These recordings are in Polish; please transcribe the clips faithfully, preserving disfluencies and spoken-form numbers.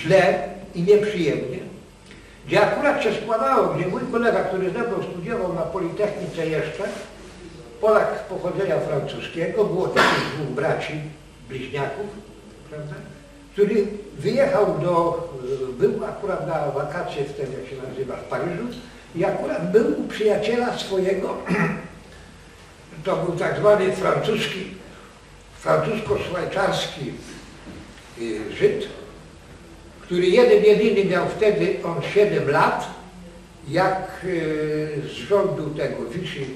źle i nieprzyjemnie, gdzie akurat się składało, gdzie mój kolega, który ze mną studiował na Politechnice jeszcze, Polak pochodzenia francuskiego, było takich dwóch braci, bliźniaków, prawda, który wyjechał do, był akurat na wakacje wtedy, jak się nazywa, w Paryżu i akurat był u przyjaciela swojego, to był tak zwany francuski, francusko-szwajcarski Żyd, który jeden jedyny miał wtedy, on siedem lat, jak z rządu tego Vichy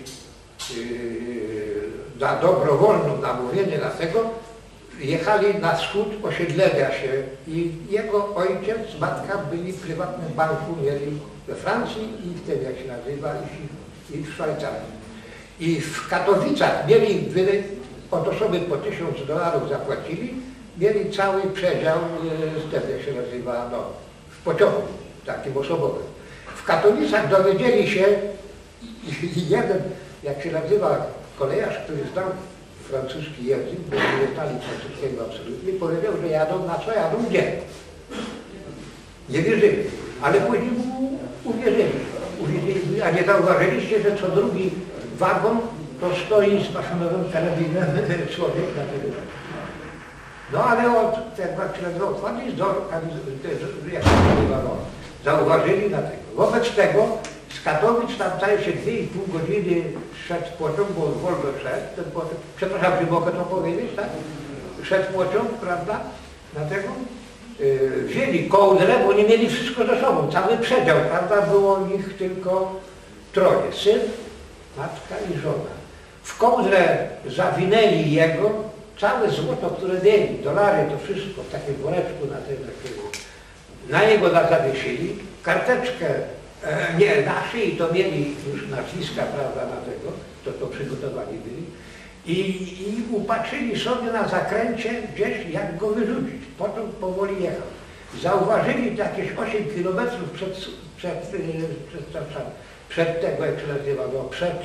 na dobrowolną namówienie na tego, jechali na wschód osiedlenia się i jego ojciec, matka byli w prywatnym banku, mieli we Francji i wtedy, jak się nazywa, i w Szwajcarii. I w Katowicach mieli, od osoby po tysiąc dolarów zapłacili, mieli cały przedział, wtedy jak się nazywa, no, w pociągu takim osobowym. W Katowicach dowiedzieli się, i jeden, jak się nazywa, kolejarz, który znał francuski język, bo nie znali francuskiego absolutnie, powiedział, że jadą, na co jadą, gdzie? Nie wierzyli, ale później mu uwierzyli. uwierzyli. A nie zauważyliście, że co drugi wagon to stoi z maszynowym karabinem człowiek na tego. No ale od tego, jak się nazywa, otwarli jak się nazywa, no, zauważyli na tego. Wobec tego z Katowic tam zdaje się dwie i pół godziny szedł pociąg, bo wolno szedł, ten pociąg, przepraszam, czy mogę to powiedzieć, tak? Szedł pociąg, prawda, dlatego yy, wzięli kołdrę, bo nie mieli wszystko ze sobą, cały przedział, prawda, było ich tylko troje, syn, matka i żona. W kołdrę zawinęli jego, całe złoto, które mieli, dolary, to wszystko w takim woreczku na tym, na jego zawiesili, karteczkę, e, nie, na szyi to mieli już nazwiska, prawda, na tego, to to przygotowani byli i, i upatrzyli sobie na zakręcie gdzieś, jak go wyrzucić. Potem powoli jechał. Zauważyli to jakieś osiem kilometrów przed, przed, przed, przed, przed tego, jak się nazywa, no, przed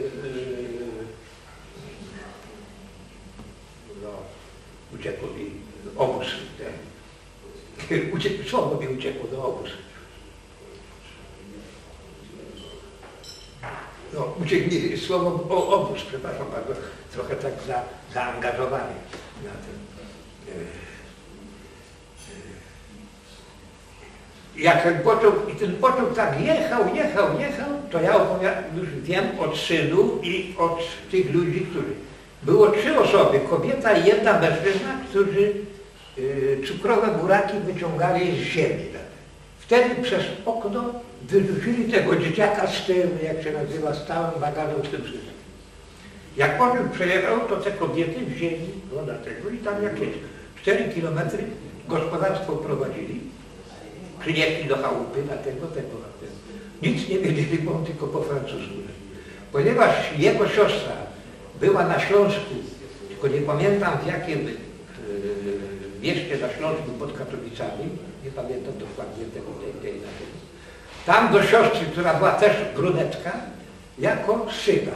no, uciekło mi obóz. Uciek, słowo mi uciekło do obóz. No, uciekł mi słowo o obóz, przepraszam bardzo, trochę tak za, zaangażowany na tym. Jak ten pociąg, i ten pociąg tak jechał, jechał, jechał, to ja opowiadam, już wiem od synu i od tych ludzi, którzy... Było trzy osoby, kobieta i jedna mężczyzna, którzy y, cukrowe buraki wyciągali z ziemi. Wtedy przez okno wyrzucili tego dzieciaka z tym, jak się nazywa, stałym bagażem z tym wszystkim. Jak pociąg przejechał, to te kobiety wzięli no, na tego i tam jakieś cztery kilometry gospodarstwo prowadzili. Przynieśli do chałupy na tego, tego, na tego. Nic nie wiedzieli, bo on tylko po francusku. Ponieważ jego siostra była na Śląsku, tylko nie pamiętam w jakim yy, mieście na Śląsku pod Katowicami, nie pamiętam dokładnie tego, tej, tej, tej, tej. Tam do siostry, która była też brunetka, jako syna.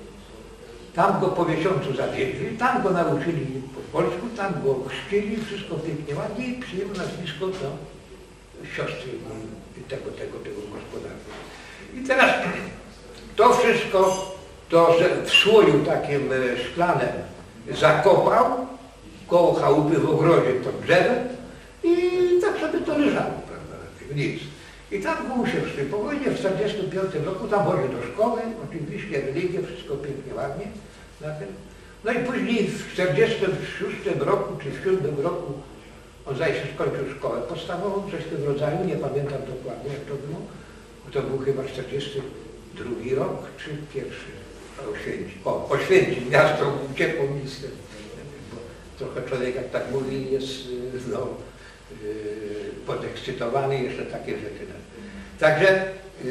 Tam go po miesiącu zawieźli, tam go nauczyli po polsku, tam go chrzcili, wszystko pięknie ładnie i przyjęło nazwisko do siostry tego, tego, tego gospodarza. I teraz to wszystko, to że w słoju takim szklanym zakopał koło chałupy w ogrodzie pod drzewem i tak sobie to leżało, prawda, nic. I tam był się wszyscy. Po wojnie w czterdziestym piątym roku tam chodził do szkoły, oczywiście religię, wszystko pięknie, ładnie. Na tym. No i później w czterdziestym szóstym roku czy w siódmym roku on zdaje się skończył szkołę podstawową, coś w tym rodzaju, nie pamiętam dokładnie jak to było. To był chyba czterdziesty drugi rok, czy pierwszy? Oświęcim. O, Oświęcim, miasto uciekło mi z tym. Bo trochę człowiek, jak tak mówi, jest no, podekscytowany, jeszcze takie rzeczy. Także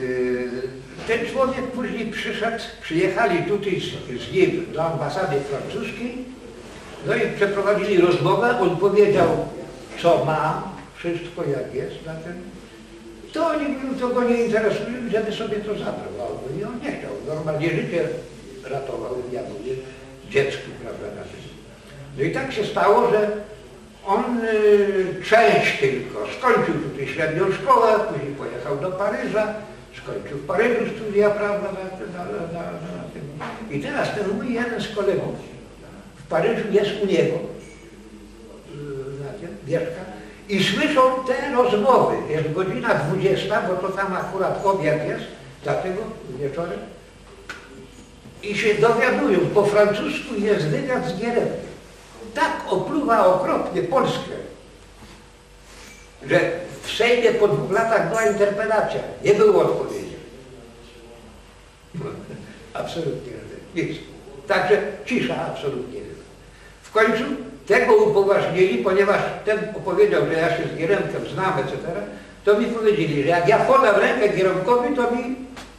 ten człowiek później przyszedł, przyjechali tutaj z, z nim do ambasady francuskiej, no i przeprowadzili rozmowę, on powiedział, co ma, wszystko jak jest, na tym. To oni mówią, to go nie interesuje, żeby sobie to zabrał, albo i on nie chciał, normalnie życie ratował, ja mówię, dziecku, prawda, na tym. No i tak się stało, że On y, część tylko, skończył tutaj średnią szkołę, później pojechał do Paryża, skończył w Paryżu studia, prawda, na, na, na, na, na tym. I teraz ten mój jeden z kolegów w Paryżu jest u niego, y, na tym, mieszka, i słyszą te rozmowy. Jest godzina dwudziesta, bo to tam akurat obiad jest, dlatego wieczorem. I się dowiadują, po francusku jest wywiad z Gieremkiem. Tak opluwa okropnie Polskę, że w Sejmie po dwóch latach była interpelacja. Nie było odpowiedzi. Absolutnie nic. Także cisza absolutnie. W końcu tego upoważnili, ponieważ ten opowiedział, że ja się z Gieremkiem znam, et cetera, to mi powiedzieli, że jak ja podam rękę Gieremkowi, to mi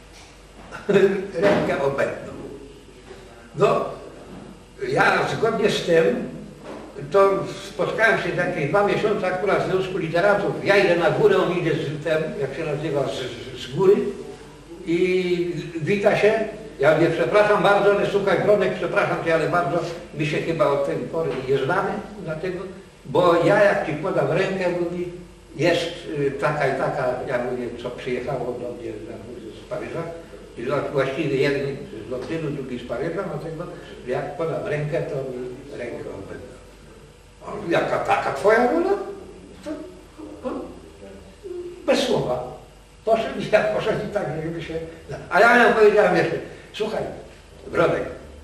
rękę obetną. No, ja zgodnie z tym, to spotkałem się jakieś dwa miesiące akurat w Związku Literatów. Ja idę na górę, on idzie z tym, jak się nazywa, z, z góry i wita się. Ja mówię, przepraszam bardzo, ale słuchaj, Bronek, przepraszam cię, ale bardzo, my się chyba od tej pory nie znamy, dlatego, bo ja jak ci podam rękę, mówi, jest y, taka i taka, ja mówię, co przyjechało do mnie z Paryża, i właściwie jeden z Londynu, drugi z Paryża, dlatego, że jak podam rękę, to mi rękę obędę. On, jaka taka twoja rola? To, to, bez słowa. Poszedł i ja poszedł i tak, żeby się... A ja mu powiedziałem jeszcze, słuchaj, Bronek,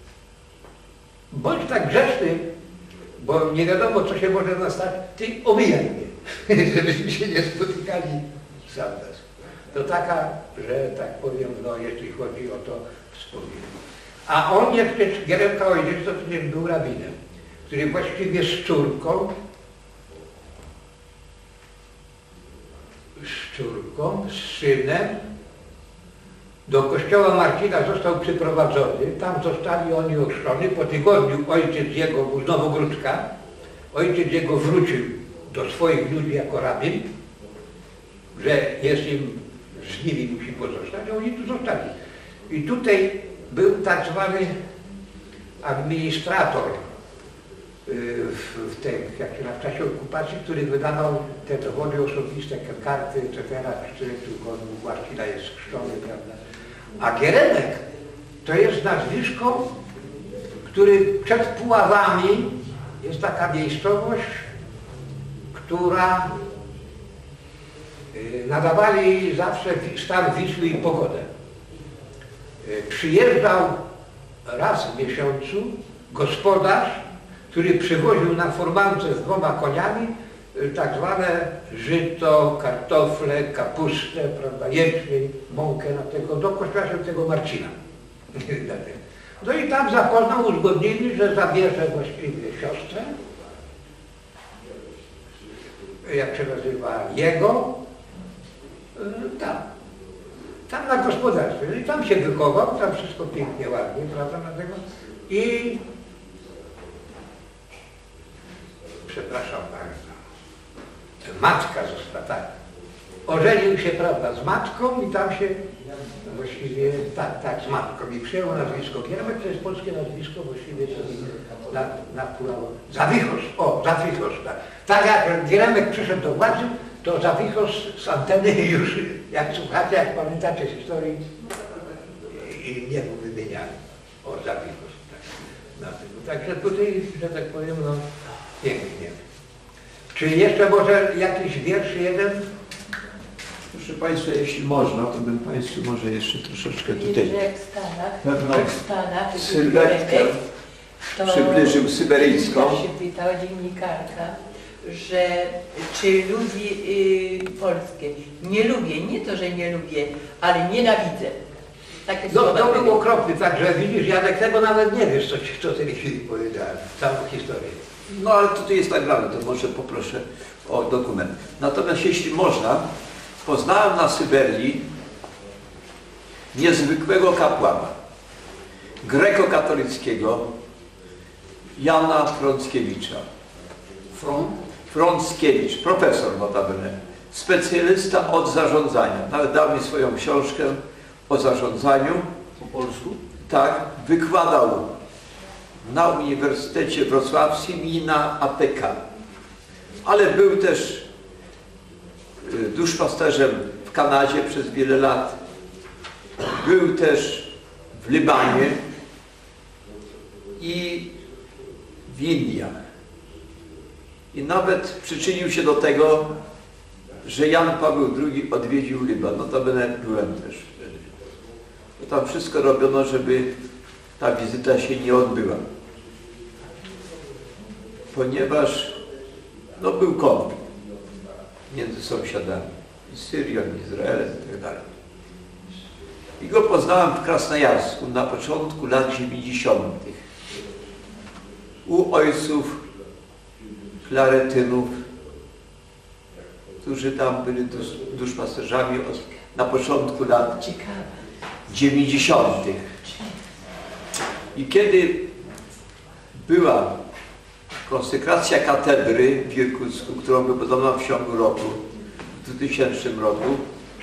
bądź tak grzeczny, bo nie wiadomo, co się może nastać, ty omijaj mnie, żebyśmy się nie spotykali sam raz. To taka, że tak powiem, no jeśli chodzi o to wspomnienie. A on jeszcze, Gieremka ojciec, to przecież był rabinem, który właściwie z córką, z córką, z synem do kościoła Marcina został przyprowadzony. Tam zostali oni ochrzczeni. Po tygodniu ojciec jego był znowu Grudka. Ojciec jego wrócił do swoich ludzi jako rabin, że jest im, z nimi musi pozostać, a oni tu zostali. I tutaj był tak zwany administrator w, w tej, jak się na w czasie okupacji, który wydawał te dowody osobiste, karty, et cetera, które tylko Marcina jest chrzczony, prawda. A Gieremek to jest nazwisko, który przed Puławami jest taka miejscowość, która nadawali zawsze stan Wisły i pogodę. Przyjeżdżał raz w miesiącu gospodarz, który przywoził na furmance z dwoma koniami tak zwane żyto, kartofle, kapustę, prawda, jęczmień, mąkę na tego, do kościoła świętego Marcina. No i tam zapoznał, uzgodnili, że zabierze właściwie siostrę, jak się nazywa, jego, tam, tam na gospodarstwie. I tam się wychował, tam wszystko pięknie, ładnie, prawda, na tego. I przepraszam bardzo, matka została, tak. Ożenił się, prawda, z matką i tam się właściwie, tak, tak, z matką. I przyjął nazwisko Gieremek, to jest polskie nazwisko, właściwie to na, na Puławo. Zawichosz, o, Zawichosz, tak. Tak jak Gieremek przyszedł do władzy, to Zawichosz z anteny już, jak słuchacie, jak pamiętacie historii, i nie był wymieniany. O, Zawichosz, tak. Także tutaj, że tak powiem, no, pięknie. Czy jeszcze może jakiś wiersz jeden? Proszę Państwa, jeśli można, to bym Państwu może jeszcze troszeczkę tutaj... Jeszcze jak w Stanach, pewno jak w Stanach, sylwetkę przybliżył syberyjską. się pytała dziennikarka, że czy lubię y, Polskę. Nie lubię, nie to, że nie lubię, ale nienawidzę. Takie No słowa to były. był okropny, także widzisz, Janek, tego nawet nie wiesz, co, co tej chwili powiedziałem, całą historię. No ale tutaj jest nagrane, to może poproszę o dokument. Natomiast jeśli można, poznałem na Syberii niezwykłego kapłana, grekokatolickiego Jana Frąckiewicza. Front? Frąckiewicz, profesor notabene, specjalista od zarządzania. Nawet dał mi swoją książkę o zarządzaniu. Po polsku? Tak, wykładał na Uniwersytecie Wrocławskim i na A P K. ale był też duszpasterzem w Kanadzie przez wiele lat. Był też w Libanie i w Indiach. I nawet przyczynił się do tego, że Jan Paweł drugi odwiedził Liban. Notabene byłem też wtedy. Bo tam wszystko robiono, żeby ta wizyta się nie odbyła. Ponieważ no, był konflikt między sąsiadami, i Syrią, i Izraelem i tak dalej. I go poznałem w Krasnojarsku na początku lat dziewięćdziesiątych. U ojców klaretynów, którzy tam byli dusz, duszpasterzami od, na początku lat dziewięćdziesiątych. I kiedy była konsekracja katedry w Irkucku, którą wybudowano w ciągu roku, w dwutysięcznym roku,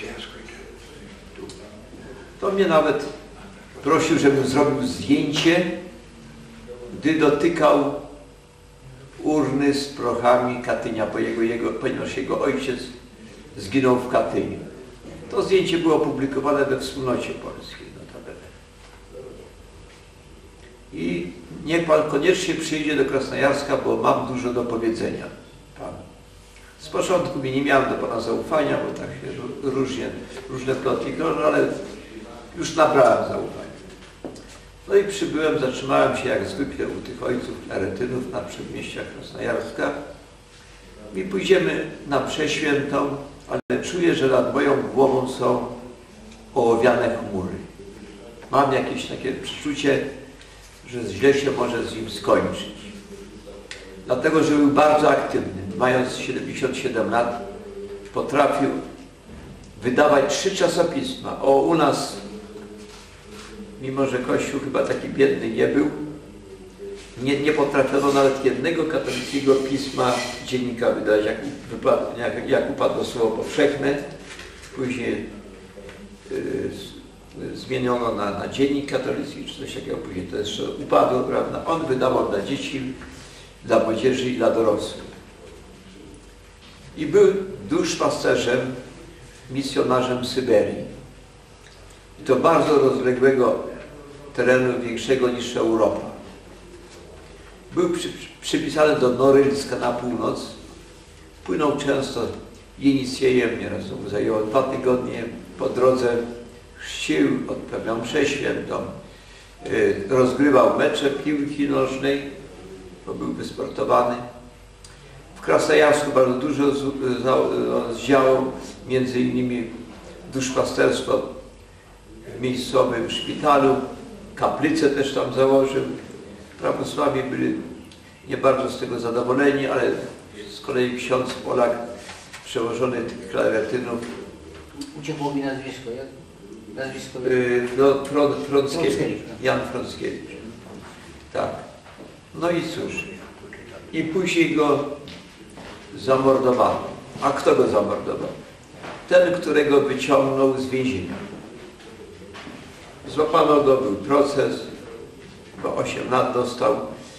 to mnie nawet prosił, żebym zrobił zdjęcie, gdy dotykał urny z prochami Katynia, bo jego, jego, ponieważ jego ojciec zginął w Katyniu. To zdjęcie było opublikowane we Wspólnocie Polskiej, notabene. I niech pan koniecznie przyjdzie do Krasnojarska, bo mam dużo do powiedzenia panu. Z początku mi nie miałem do pana zaufania, bo tak się różnie, różne plotki krążą, ale już nabrałem zaufania. No i przybyłem, zatrzymałem się jak zwykle u tych ojców klaretynów na przedmieściach Krasnojarska i pójdziemy na mszę świętą, ale czuję, że nad moją głową są ołowiane chmury. Mam jakieś takie przeczucie, że źle się może z nim skończyć. Dlatego, że był bardzo aktywny. Mając siedemdziesiąt siedem lat, potrafił wydawać trzy czasopisma. O, u nas, mimo że Kościół chyba taki biedny nie był, nie, nie potrafiono nawet jednego katolickiego pisma, dziennika wydać, jak, wypadł, jak, jak upadło słowo powszechne. Później yy, zmieniono na, na dziennik katolicki, czy coś takiego, później to jeszcze upadło, prawda? On wydawał dla dzieci, dla młodzieży i dla dorosłych. I był duszpasterzem, misjonarzem Syberii. I to bardzo rozległego terenu, większego niż Europa. Był przy, przypisany do Norylska na północ. Płynął często Jeniciejem, nieraz mu zajęło dwa tygodnie. Po drodze chrzcił, odprawiał mszę świętą, yy, rozgrywał mecze piłki nożnej, bo był wysportowany. W Krasnojarsku bardzo dużo zdziałał, między innymi duszpasterstwo w miejscowym szpitalu, kaplicę też tam założył. Prawosławi byli nie bardzo z tego zadowoleni, ale z kolei ksiądz Polak, przełożony tych klaretynów. Gdzie było mi nazwisko? Jak? Nazwisko? Yy, no, Frąd, Frąckiewicz, Jan Frąckiewicz. Tak. No i cóż. I później go zamordowano. A kto go zamordował? Ten, którego wyciągnął z więzienia. Złapano go, był proces, bo osiem lat dostał.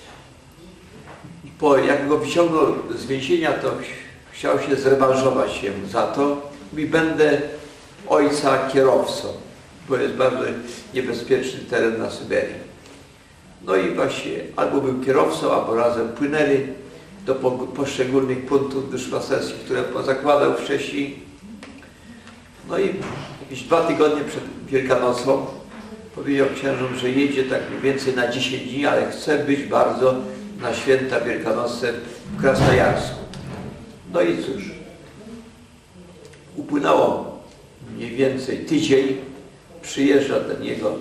Po, jak go wyciągnął z więzienia, to chciał się zrewanżować się za to. Mówi, będę ojca kierowcą, bo jest bardzo niebezpieczny teren na Syberii. No i właśnie albo był kierowcą, albo razem płynęli do poszczególnych punktów duszpasterskich, które pozakładał wcześniej. No i jakieś dwa tygodnie przed Wielkanocą powiedział księżom, że jedzie tak mniej więcej na dziesięć dni, ale chce być bardzo na święta wielkanocne w Krasnojarsku. No i cóż, upłynęło mniej więcej tydzień, przyjeżdża ten jego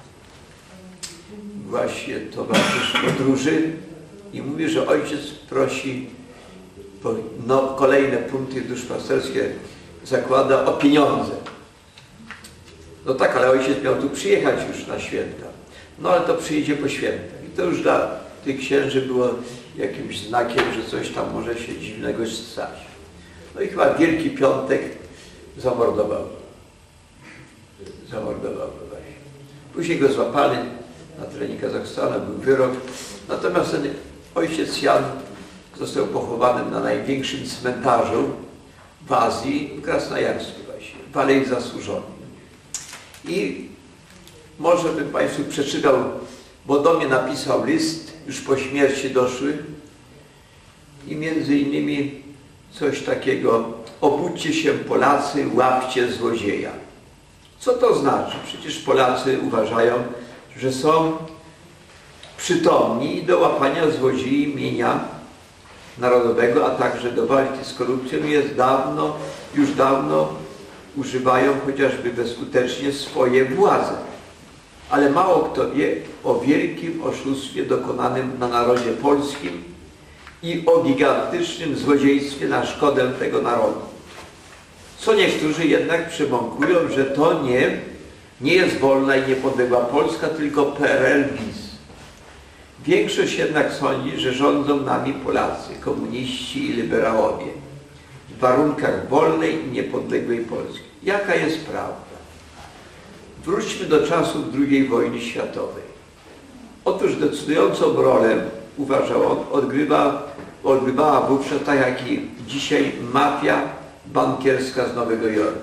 właśnie towarzysz podróży i mówi, że ojciec prosi, no, kolejne punkty duszpasterskie zakłada o pieniądze. No tak, ale ojciec miał tu przyjechać już na święta. No ale to przyjdzie po świętach. I to już dla tych księży było jakimś znakiem, że coś tam może się dziwnego stać. No i chyba Wielki Piątek zamordował. Zamordował go właśnie. Później go złapali na terenie Kazachstanu, był wyrok. Natomiast ten ojciec Jan Został pochowany na największym cmentarzu w Azji, w Krasnojarsku właśnie, w Alei Zasłużonej. I może bym Państwu przeczytał, bo do mnie napisał list, już po śmierci doszły, i między innymi coś takiego: obudźcie się Polacy, łapcie złodzieja. Co to znaczy? Przecież Polacy uważają, że są przytomni do łapania złodziei mienia narodowego, a także do walki z korupcją. Jest dawno, już dawno używają chociażby bezskutecznie swoje władze. Ale mało kto wie o wielkim oszustwie dokonanym na narodzie polskim i o gigantycznym złodziejstwie na szkodę tego narodu. Co niektórzy jednak przebąkują, że to nie, nie jest wolna i niepodległa Polska, tylko P R L bis. Większość jednak sądzi, że rządzą nami Polacy, komuniści i liberałowie w warunkach wolnej i niepodległej Polski. Jaka jest prawda? Wróćmy do czasów drugiej wojny światowej. Otóż decydującą rolę, uważał on, odgrywa, odgrywała wówczas, tak jak i dzisiaj, mafia bankierska z Nowego Jorku.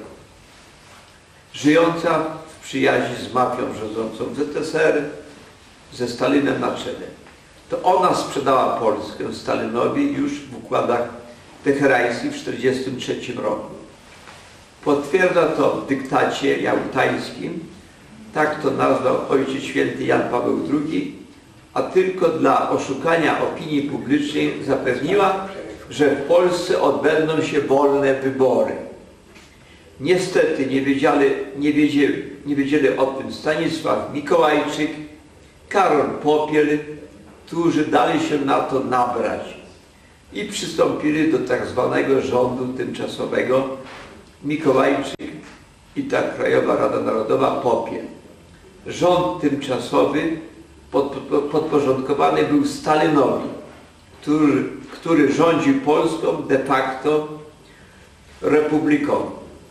Żyjąca w przyjaźni z mafią rządzącą w Z S R, ze Stalinem na czele. To ona sprzedała Polskę Stalinowi już w układach teherańskich w tysiąc dziewięćset czterdziestym trzecim roku. Potwierdza to w dyktacie jałtańskim, tak to nazwał Ojciec Święty Jan Paweł drugi, a tylko dla oszukania opinii publicznej zapewniła, że w Polsce odbędą się wolne wybory. Niestety nie wiedzieli, nie wiedzieli, nie wiedzieli o tym Stanisław Mikołajczyk, Karol Popiel, którzy dali się na to nabrać i przystąpili do tak zwanego rządu tymczasowego. Mikołajczyk i ta Krajowa Rada Narodowa Popiel. Rząd tymczasowy pod, pod, podporządkowany był Stalinowi, który, który rządził Polską de facto republiką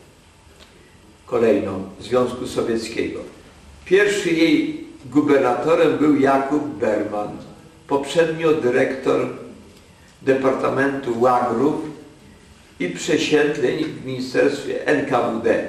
kolejną Związku Sowieckiego. Pierwszy jej gubernatorem był Jakub Berman, poprzednio dyrektor Departamentu Łagrów i Przesiedleń w Ministerstwie N K W D.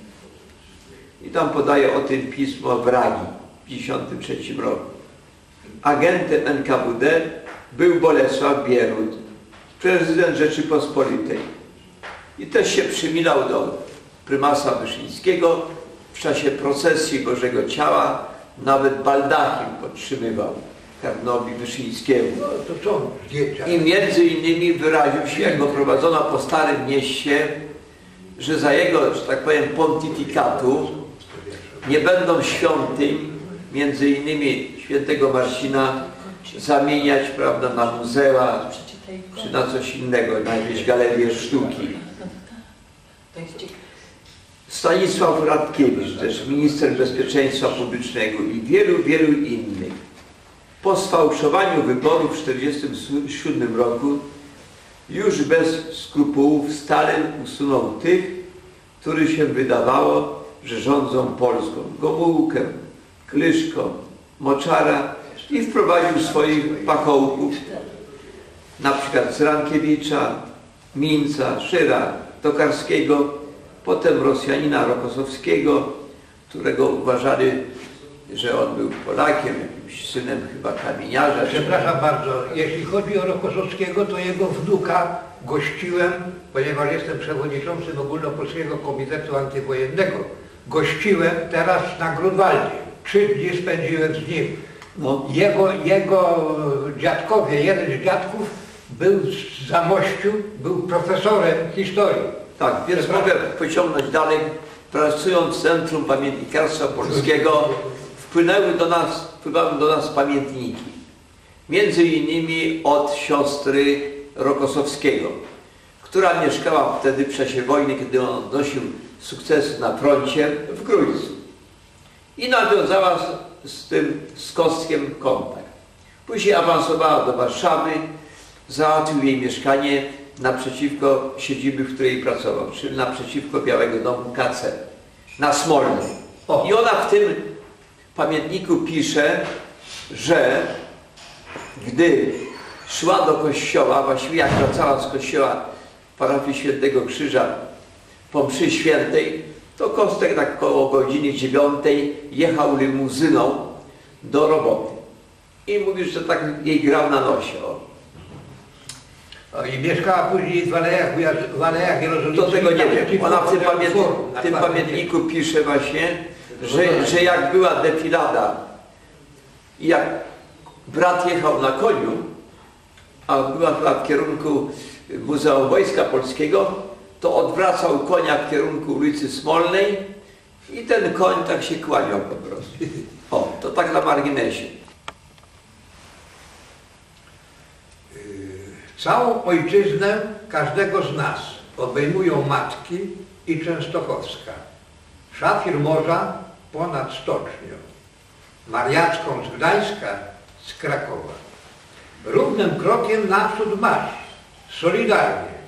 I tam podaje o tym pismo w Ragi w tysiąc dziewięćset pięćdziesiątym trzecim roku. Agentem N K W D był Bolesław Bierut, prezydent Rzeczypospolitej. I też się przymilał do prymasa Wyszyńskiego w czasie procesji Bożego Ciała, nawet baldachim podtrzymywał kardynałowi Wyszyńskiemu. No to są zdjęcia. I między innymi wyraził się, jak go prowadzono po Starym Mieście, że za jego, że tak powiem, pontyfikatu nie będą świątyń, między innymi świętego Marcina, zamieniać, prawda, na muzea czy na coś innego, na jakieś galerie sztuki. Stanisław Radkiewicz, też minister bezpieczeństwa publicznego i wielu, wielu innych. Po sfałszowaniu wyborów w tysiąc dziewięćset czterdziestym siódmym roku już bez skrupułów Stalin usunął tych, których się wydawało, że rządzą Polską. Gomułkę, Klyszko, Moczara i wprowadził swoich pachołków, na przykład Cyrankiewicza, Minca, Szyra, Tokarskiego, potem Rosjanina Rokossowskiego, którego uważali, że on był Polakiem, jakimś synem chyba kamieniarza. Przepraszam bardzo, jeśli chodzi o Rokossowskiego, to jego wnuka gościłem, ponieważ jestem przewodniczącym Ogólnopolskiego Komitetu Antywojennego. Gościłem teraz na Grunwaldzie. Trzy dni spędziłem z nim. No. Jego, jego dziadkowie, jeden z dziadków był z Zamościu, był profesorem historii. Tak, więc mogę pociągnąć dalej. Pracując w Centrum Pamiętnikarstwa Polskiego, wpłynęły do nas, wpływały do nas pamiętniki. Między innymi od siostry Rokossowskiego, która mieszkała wtedy w czasie wojny, kiedy on odnosił sukcesy na froncie w Grójcu. I nawiązała z, z tym Skostkiem kontakt. Później awansowała do Warszawy, załatwił jej mieszkanie naprzeciwko siedziby, w której pracował, czyli naprzeciwko Białego Domu K C, na Smolnej. I ona w tym pamiętniku pisze, że gdy szła do kościoła, właściwie jak wracała z kościoła parafii Świętego Krzyża po mszy świętej, to Kostek tak koło godziny dziewiątej jechał limuzyną do roboty. I mówił, że tak jej grał na nosie. O. O, i mieszkała później w Alejach, w Alejach Jerozolimskich. Do tego nie wiem. Ona w tym, pamiętniku, w tym pamiętniku pisze właśnie, że, że jak była defilada i jak brat jechał na koniu, a była chyba w kierunku Muzeum Wojska Polskiego, to odwracał konia w kierunku ulicy Smolnej i ten koń tak się kłaniał po prostu. O, to tak na marginesie. Całą ojczyznę każdego z nas obejmują Matki i Częstochowska, Szafir Morza ponad Stocznią, Mariacką z Gdańska, z Krakowa. Równym krokiem naprzód marsz, solidarnie,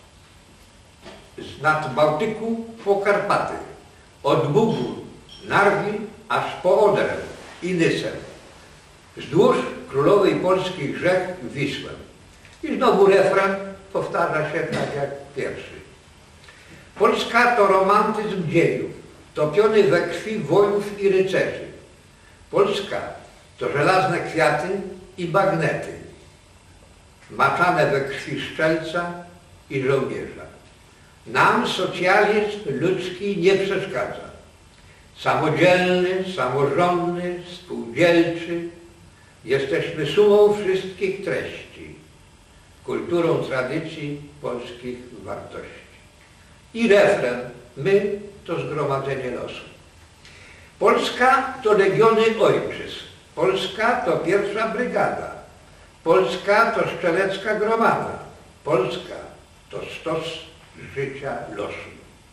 z nad Bałtyku po Karpaty, od Bugu, Narwi aż po Odrę i Nysę, wzdłuż królowej polskich rzek Wisłę. I znowu refren powtarza się tak jak pierwszy. Polska to romantyzm dziejów, topiony we krwi wojów i rycerzy. Polska to żelazne kwiaty i bagnety, maczane we krwi szczelca i żołnierza. Nam socjalizm ludzki nie przeszkadza. Samodzielny, samorządny, spółdzielczy, jesteśmy sumą wszystkich treści, kulturą tradycji polskich wartości. I refren, my to zgromadzenie losu. Polska to legiony ojczyzn, Polska to pierwsza brygada, Polska to strzelecka gromada, Polska to stos życia losu.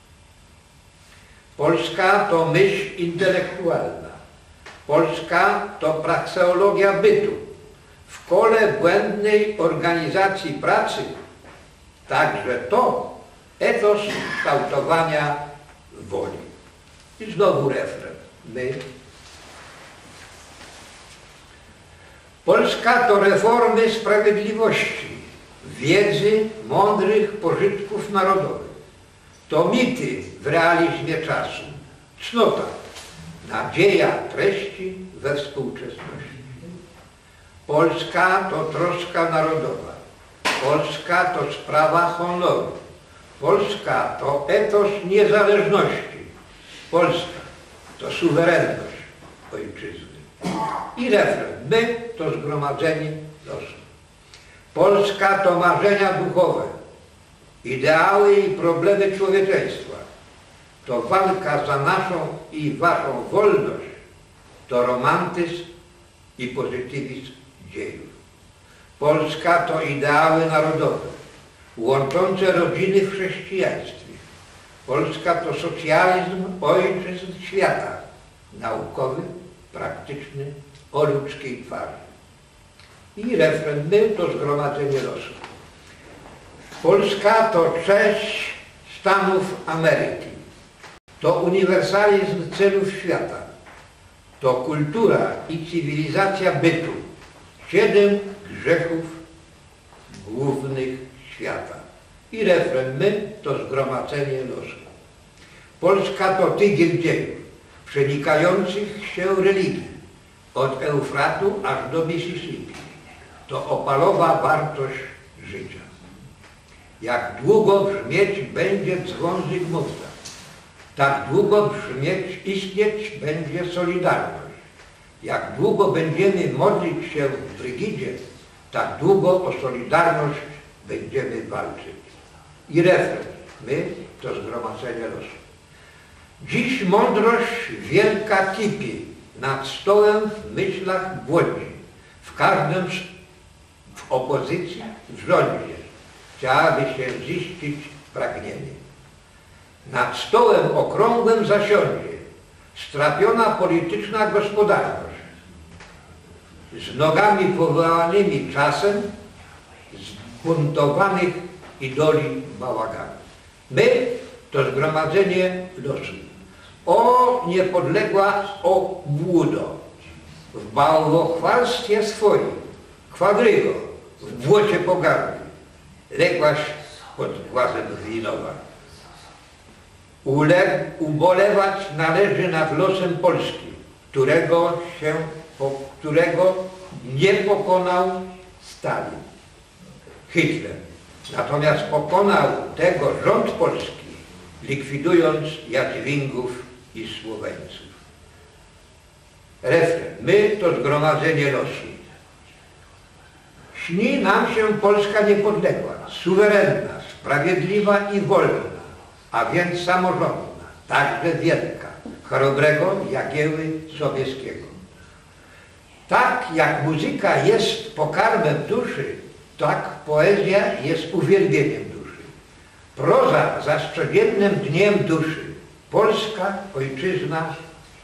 Polska to myśl intelektualna, Polska to prakseologia bytu. W kole błędnej organizacji pracy także to etos kształtowania woli. I znowu refren. My. Polska to reformy sprawiedliwości, wiedzy, mądrych pożytków narodowych. To mity w realizmie czasu, cnota, nadzieja treści we współczesności. Polska to troska narodowa, Polska to sprawa honoru, Polska to etos niezależności, Polska to suwerenność ojczyzny. I refren, my to zgromadzenie losu. Polska to marzenia duchowe, ideały i problemy człowieczeństwa. To walka za naszą i waszą wolność, to romantyzm i pozytywizm dziejów. Polska to ideały narodowe, łączące rodziny w chrześcijaństwie. Polska to socjalizm ojczyzn świata, naukowy, praktyczny, o ludzkiej twarzy. I refren, my to zgromadzenie losu. Polska to cześć Stanów Ameryki, to uniwersalizm celów świata, to kultura i cywilizacja bytu, siedem grzechów głównych świata. I refren, my to zgromadzenie losu. Polska to tygiel dziejów, przenikających się religii, od Eufratu aż do Mississippi. To opalowa wartość życia. Jak długo brzmieć będzie dzwon Zygmunta, tak długo brzmieć, istnieć będzie solidarność. Jak długo będziemy modlić się w Brygidzie, tak długo o solidarność będziemy walczyć. I refren, my to zgromadzenie losu. Dziś mądrość wielka kipi, nad stołem w myślach błądzi, w każdym w opozycji, w rządzie. Chciałaby się ziścić pragnienie. Nad stołem okrągłym zasiądzie strapiona polityczna gospodarność, z nogami powołanymi czasem, zbuntowanych idoli bałaganu. My to zgromadzenie losu. O niepodległa obłudo, w bałwochwalstwie swoim, kwadrygo, w błocie pogardy ległaś pod głazem Winowa. Ule, ubolewać należy nad losem Polski, którego, się, po, którego nie pokonał Stalin, Hitler. Natomiast pokonał tego rząd polski, likwidując Jadwingów i Słoweńców. Refren. My to zgromadzenie losu. Śni nam się Polska niepodległa, suwerenna, sprawiedliwa i wolna, a więc samorządna, także wielka, chrobrego Jagieły Sobieskiego. Tak jak muzyka jest pokarmem duszy, tak poezja jest uwielbieniem duszy. Proza za codziennym dniem duszy. Polska ojczyzna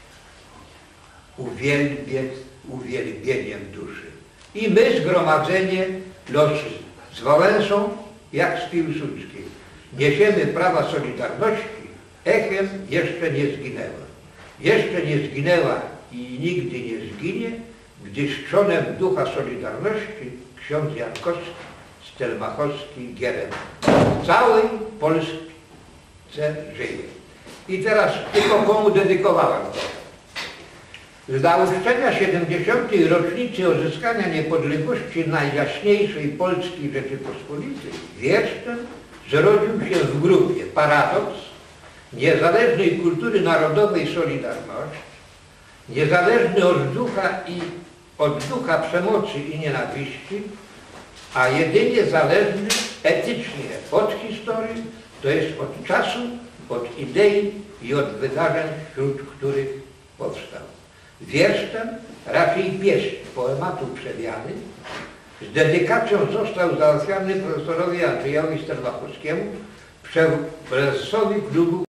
uwielbie, uwielbieniem duszy. I my zgromadzenie losu z Wałęsą jak z Piłsudskiej. Niesiemy prawa Solidarności, echem jeszcze nie zginęła. Jeszcze nie zginęła i nigdy nie zginie, gdyż trzonem ducha Solidarności ksiądz Jankowski, Stelmachowski, Gierem w całej Polsce żyje. I teraz tylko komu dedykowałem to. Z nauczenia siedemdziesiątej rocznicy odzyskania niepodległości Najjaśniejszej Polskiej Rzeczypospolitej wiersz ten zrodził się w grupie Paradoks niezależnej kultury narodowej Solidarności, niezależny od ducha i od ducha przemocy i nienawiści, a jedynie zależny etycznie od historii, to jest od czasu, od idei i od wydarzeń, wśród których powstał. Wiersz ten, raczej pieśń poematu przewiany, z dedykacją został załatwiony profesorowi Andrzejowi Stelmachowskiemu, prezesowi klubu